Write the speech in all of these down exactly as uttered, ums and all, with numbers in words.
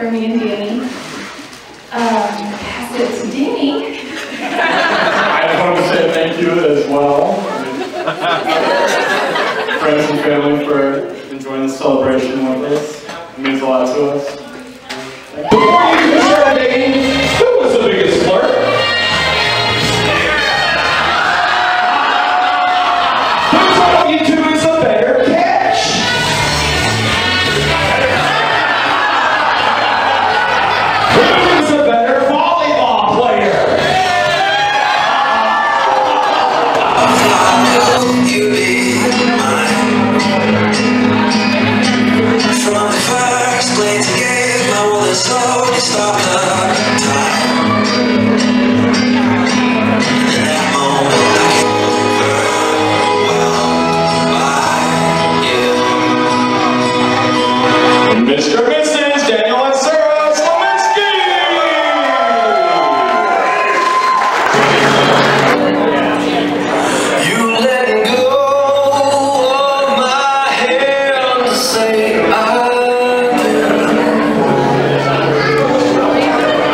for me and Danny. Um, pass it to Danny. I just want to say thank you as well. Friends and family for enjoying the celebration with us. It means a lot to us. Before you can start dating, who was the biggest flirt? Who told you two is a better catch? Who's a better volleyball player? You be mine. From the first glance you gave, my world is slowly stop the time. In that moment, I can overwhelmed by you. Mister and Missus Daniel and Sarah Slominski! You let go of my hand to say I do.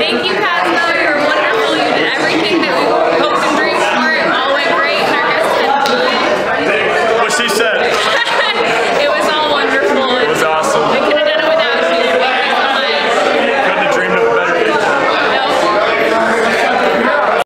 Thank you,